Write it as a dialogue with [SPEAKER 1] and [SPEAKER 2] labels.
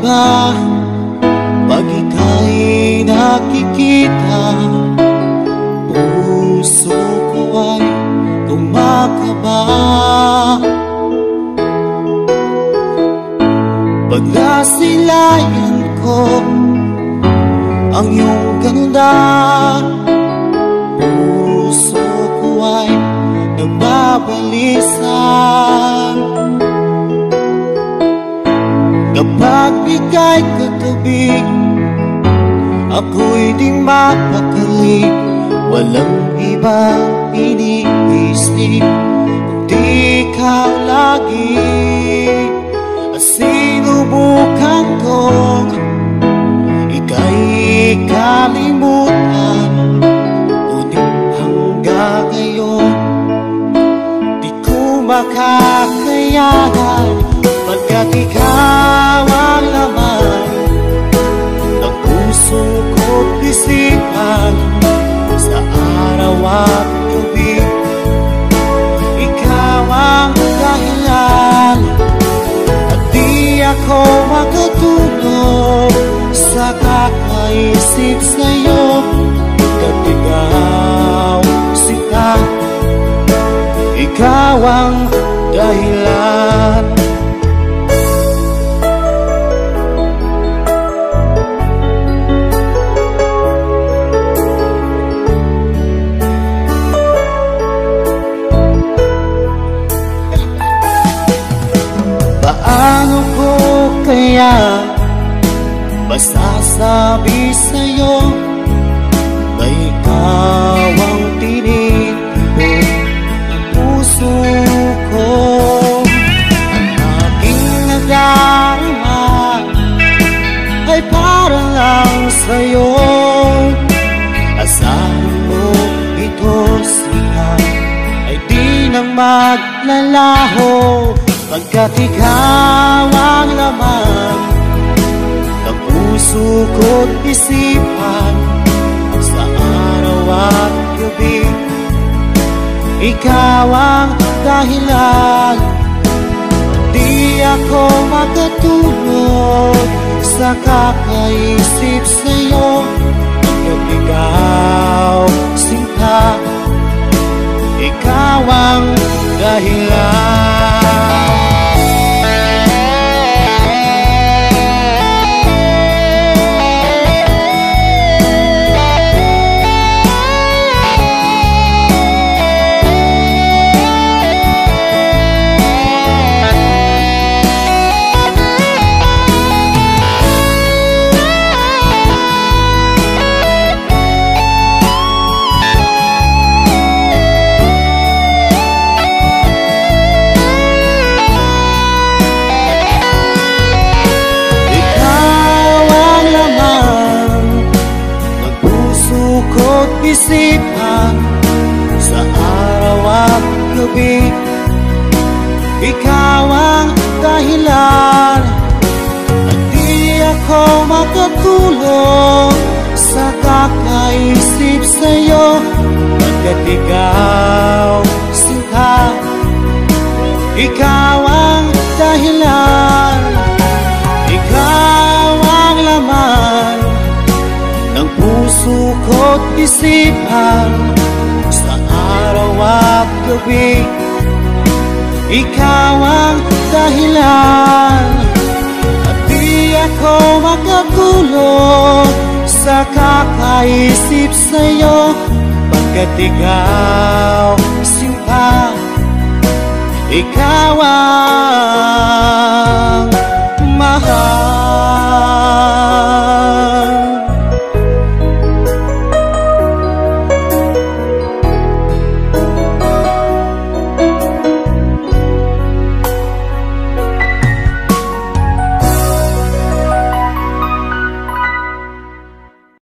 [SPEAKER 1] ba pag ika'y nakikita? Puso ko ay kumakaba pag nasilayan ko ang iyong ganda. Puso ko ay nababalisan kapag ika'y katabi. Ako'y di mapakali, walang ibang iniisip kundi ikaw lagi. Sinubukan kong ika'y kalimutan, ngunit hanggang ngayon di ko makakayanan, pagkat ikaw ang laman ng puso ko't isipan. Sa araw at gabi ikaw ang dahilan, at di ako makatulog sa kakaisip sa'yo, pagkat ikaw sinta, ikaw ang dahilan. Paano ko kaya masasabi sa'yo na ikaw ang tinitibok ng puso ko? Ang aking nadarama ay para lang sa'yo. Asahan mo ito sila ay di nang maglalaho, pagkat ikaw ang laman ng puso ko't isipan. Sa araw at gabi ikaw ang dahilan, di ako makatulog sa kakaisip sa'yo, pagkat ikaw sinta, ikaw ang dahilan. Isipan sa araw at gabi ikaw ang dahilan, at di ako makatulog sa kakaisip sa'yo, pagkat ikaw sinta, ikaw ang dahilan, ikaw ang laman ng puso ko't isipan. Sa araw at gabi ikaw ang dahilan, at di ako makatulog sa kakaisip sa'yo, pagkat ikaw